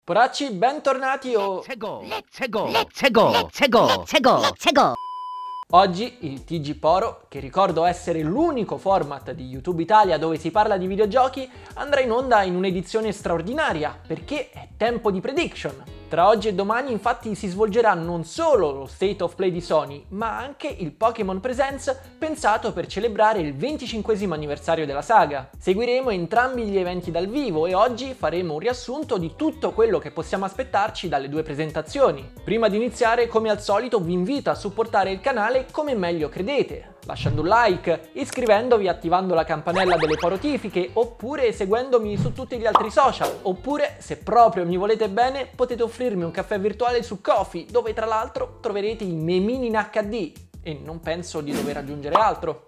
Poracci, bentornati Oggi il TG Poro, che ricordo essere l'unico format di YouTube Italia dove si parla di videogiochi, andrà in onda in un'edizione straordinaria, perché è tempo di prediction. Tra oggi e domani infatti si svolgerà non solo lo State of Play di Sony, ma anche il Pokémon Presents pensato per celebrare il 25° anniversario della saga. Seguiremo entrambi gli eventi dal vivo e oggi faremo un riassunto di tutto quello che possiamo aspettarci dalle due presentazioni. Prima di iniziare, come al solito, vi invito a supportare il canale come meglio credete, lasciando un like, iscrivendovi, attivando la campanella delle notifiche, oppure seguendomi su tutti gli altri social, oppure, se proprio mi volete bene, potete offrirmi un caffè virtuale su Ko-fi, dove tra l'altro troverete i memini in HD, e non penso di dover aggiungere altro.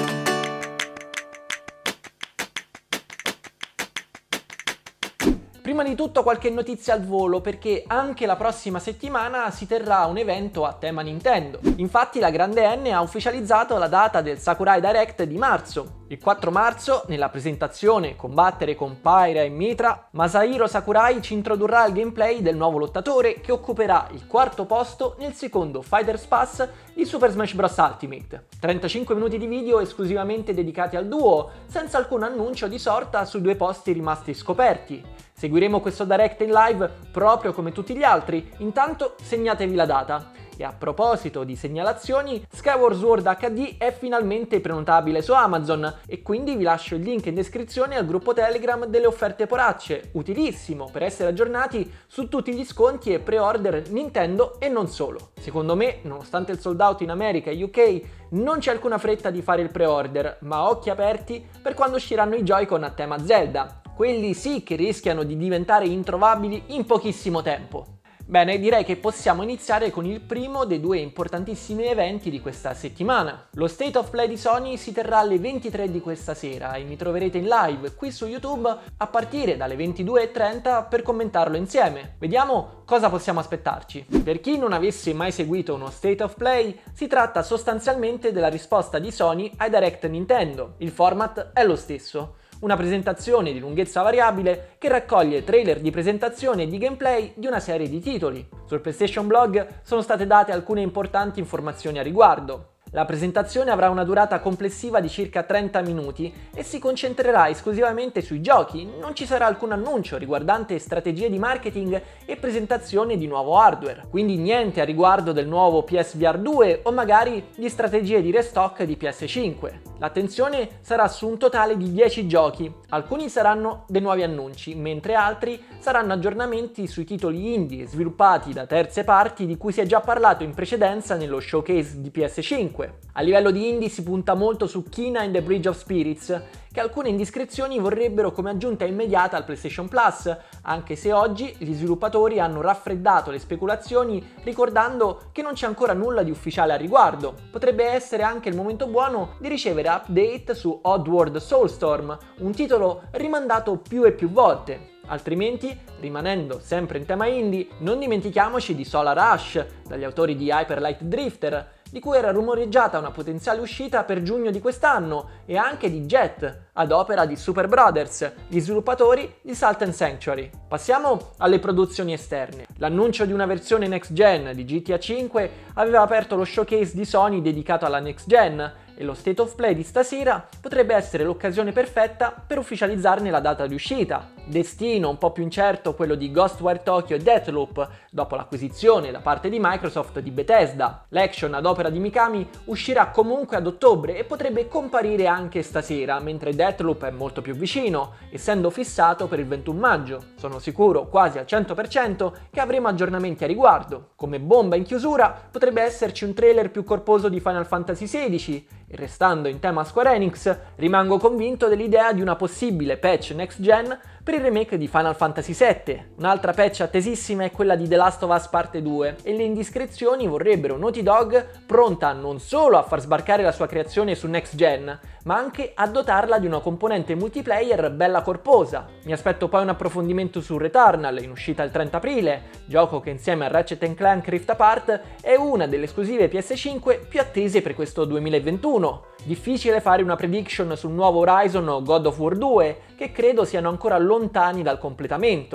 Prima di tutto qualche notizia al volo, perché anche la prossima settimana si terrà un evento a tema Nintendo. Infatti la grande N ha ufficializzato la data del Sakurai Direct di marzo. Il 4 marzo, nella presentazione Combattere con Pyra e Mitra, Masahiro Sakurai ci introdurrà il gameplay del nuovo lottatore che occuperà il quarto posto nel secondo Fighters Pass di Super Smash Bros. Ultimate. 35 minuti di video esclusivamente dedicati al duo, senza alcun annuncio di sorta sui due posti rimasti scoperti. Seguiremo questo direct in live proprio come tutti gli altri, intanto segnatevi la data. E a proposito di segnalazioni, Skyward Sword HD è finalmente prenotabile su Amazon e quindi vi lascio il link in descrizione al gruppo Telegram delle offerte poracce, utilissimo per essere aggiornati su tutti gli sconti e pre-order Nintendo e non solo. Secondo me, nonostante il sold out in America e UK, non c'è alcuna fretta di fare il pre-order, ma occhi aperti per quando usciranno i Joy-Con a tema Zelda. Quelli sì che rischiano di diventare introvabili in pochissimo tempo. Bene, direi che possiamo iniziare con il primo dei due importantissimi eventi di questa settimana. Lo State of Play di Sony si terrà alle 23 di questa sera e mi troverete in live qui su YouTube a partire dalle 22:30 per commentarlo insieme. Vediamo cosa possiamo aspettarci. Per chi non avesse mai seguito uno State of Play, si tratta sostanzialmente della risposta di Sony ai Direct Nintendo. Il format è lo stesso. Una presentazione di lunghezza variabile che raccoglie trailer di presentazione e di gameplay di una serie di titoli. Sul PlayStation Blog sono state date alcune importanti informazioni a riguardo. La presentazione avrà una durata complessiva di circa 30 minuti e si concentrerà esclusivamente sui giochi, non ci sarà alcun annuncio riguardante strategie di marketing e presentazione di nuovo hardware, quindi niente a riguardo del nuovo PSVR 2 o magari di strategie di restock di PS5. L'attenzione sarà su un totale di 10 giochi, alcuni saranno dei nuovi annunci, mentre altri saranno aggiornamenti sui titoli indie sviluppati da terze parti di cui si è già parlato in precedenza nello showcase di PS5. A livello di indie si punta molto su Kena and the Bridge of Spirits, che alcune indiscrezioni vorrebbero come aggiunta immediata al PlayStation Plus, anche se oggi gli sviluppatori hanno raffreddato le speculazioni ricordando che non c'è ancora nulla di ufficiale a riguardo. Potrebbe essere anche il momento buono di ricevere update su Oddworld Soulstorm, un titolo rimandato più e più volte. Altrimenti, rimanendo sempre in tema indie, non dimentichiamoci di Solar Rush, dagli autori di Hyper Light Drifter, di cui era rumoreggiata una potenziale uscita per giugno di quest'anno, e anche di Jet, ad opera di Super Brothers, gli sviluppatori di Salt and Sanctuary. Passiamo alle produzioni esterne. L'annuncio di una versione next gen di GTA V aveva aperto lo showcase di Sony dedicato alla next gen, e lo State of Play di stasera potrebbe essere l'occasione perfetta per ufficializzarne la data di uscita. Destino un po' più incerto quello di Ghostwire Tokyo e Deathloop, dopo l'acquisizione da parte di Microsoft di Bethesda. L'action ad opera di Mikami uscirà comunque ad ottobre e potrebbe comparire anche stasera, mentre Deathloop è molto più vicino, essendo fissato per il 21 maggio. Sono sicuro quasi al 100% che avremo aggiornamenti a riguardo. Come bomba in chiusura potrebbe esserci un trailer più corposo di Final Fantasy XVI, e restando in tema Square Enix, rimango convinto dell'idea di una possibile patch next gen per il remake di Final Fantasy VII. Un'altra patch attesissima è quella di The Last of Us Parte 2, e le indiscrezioni vorrebbero Naughty Dog pronta non solo a far sbarcare la sua creazione su next gen, ma anche a dotarla di una componente multiplayer bella corposa. Mi aspetto poi un approfondimento su Returnal, in uscita il 30 aprile, gioco che insieme a Ratchet & Clank Rift Apart è una delle esclusive PS5 più attese per questo 2021. Difficile fare una prediction sul nuovo Horizon o God of War 2, che credo siano ancora lontani dal completamento.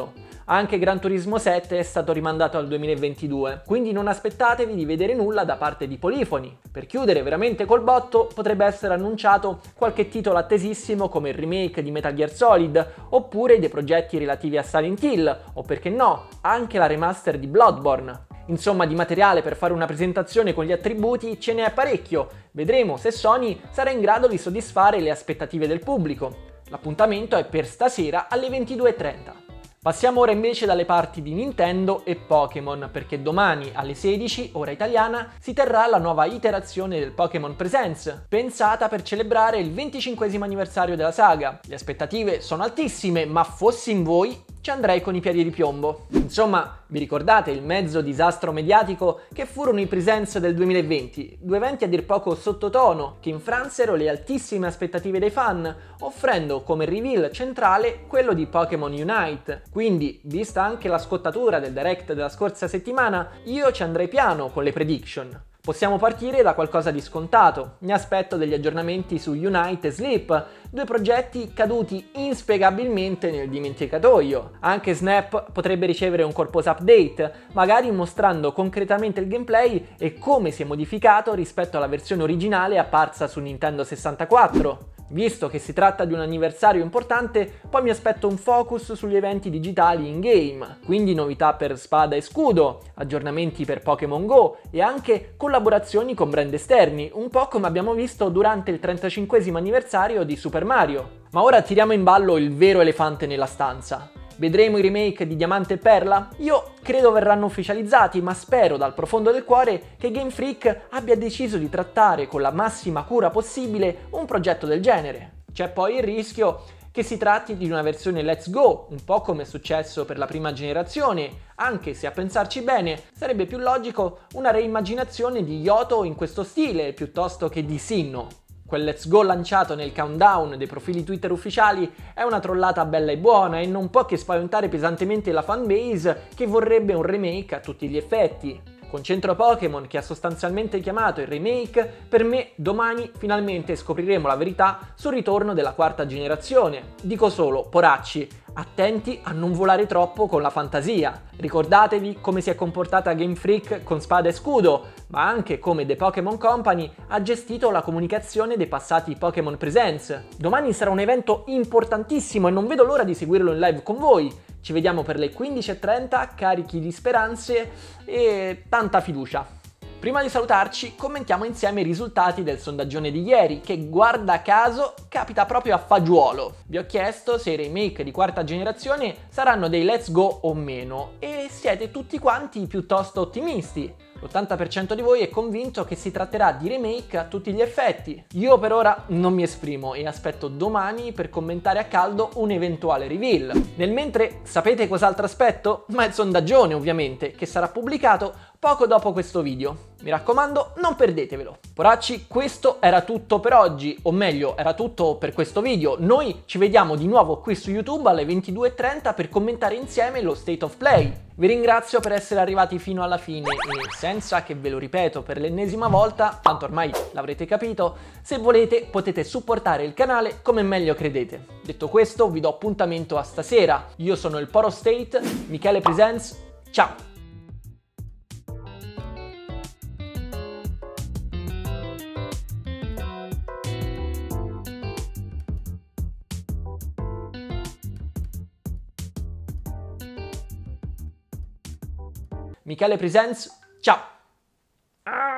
Anche Gran Turismo 7 è stato rimandato al 2022, quindi non aspettatevi di vedere nulla da parte di Polyphony. Per chiudere veramente col botto, potrebbe essere annunciato qualche titolo attesissimo come il remake di Metal Gear Solid, oppure dei progetti relativi a Silent Hill, o perché no, anche la remaster di Bloodborne. Insomma, di materiale per fare una presentazione con gli attributi ce n'è parecchio, vedremo se Sony sarà in grado di soddisfare le aspettative del pubblico. L'appuntamento è per stasera alle 22:30. Passiamo ora invece dalle parti di Nintendo e Pokémon, perché domani alle 16, ora italiana, si terrà la nuova iterazione del Pokémon Presents, pensata per celebrare il 25° anniversario della saga. Le aspettative sono altissime, ma fossi in voi ci andrei con i piedi di piombo. Insomma, vi ricordate il mezzo disastro mediatico che furono i Presents del 2020? Due eventi a dir poco sottotono, che infransero le altissime aspettative dei fan, offrendo come reveal centrale quello di Pokémon Unite. Quindi, vista anche la scottatura del direct della scorsa settimana, io ci andrei piano con le prediction. Possiamo partire da qualcosa di scontato. Mi aspetto degli aggiornamenti su Unite e Sleep, due progetti caduti inspiegabilmente nel dimenticatoio. Anche Snap potrebbe ricevere un corposo update, magari mostrando concretamente il gameplay e come si è modificato rispetto alla versione originale apparsa su Nintendo 64. Visto che si tratta di un anniversario importante, poi mi aspetto un focus sugli eventi digitali in-game, quindi novità per Spada e Scudo, aggiornamenti per Pokémon Go e anche collaborazioni con brand esterni, un po' come abbiamo visto durante il 35° anniversario di Super Mario. Ma ora tiriamo in ballo il vero elefante nella stanza. Vedremo i remake di Diamante e Perla? Io credo verranno ufficializzati, ma spero dal profondo del cuore che Game Freak abbia deciso di trattare con la massima cura possibile un progetto del genere. C'è poi il rischio che si tratti di una versione Let's Go, un po' come è successo per la prima generazione, anche se a pensarci bene sarebbe più logico una reimmaginazione di Yoto in questo stile piuttosto che di Sinnoh. Quel Let's Go lanciato nel countdown dei profili Twitter ufficiali è una trollata bella e buona e non può che spaventare pesantemente la fanbase che vorrebbe un remake a tutti gli effetti. Con Centro Pokémon che ha sostanzialmente chiamato il remake, per me domani finalmente scopriremo la verità sul ritorno della quarta generazione. Dico solo, poracci, attenti a non volare troppo con la fantasia. Ricordatevi come si è comportata Game Freak con Spada e Scudo, ma anche come The Pokémon Company ha gestito la comunicazione dei passati Pokémon Presents. Domani sarà un evento importantissimo e non vedo l'ora di seguirlo in live con voi. Ci vediamo per le 15:30 carichi di speranze e tanta fiducia. Prima di salutarci, commentiamo insieme i risultati del sondaggione di ieri, che guarda caso capita proprio a fagiolo. Vi ho chiesto se i remake di quarta generazione saranno dei Let's Go o meno, e siete tutti quanti piuttosto ottimisti. L'80% di voi è convinto che si tratterà di remake a tutti gli effetti. Io per ora non mi esprimo e aspetto domani per commentare a caldo un eventuale reveal. Nel mentre, sapete cos'altro aspetto? Ma il sondaggione ovviamente, che sarà pubblicato poco dopo questo video. Mi raccomando, non perdetevelo. Poracci, questo era tutto per oggi, o meglio, era tutto per questo video. Noi ci vediamo di nuovo qui su YouTube alle 22:30 per commentare insieme lo State of Play. Vi ringrazio per essere arrivati fino alla fine e senza che ve lo ripeto per l'ennesima volta, tanto ormai l'avrete capito, se volete potete supportare il canale come meglio credete. Detto questo, vi do appuntamento a stasera. Io sono il Poro State, Michele Presents, ciao! Michele Presents, ciao!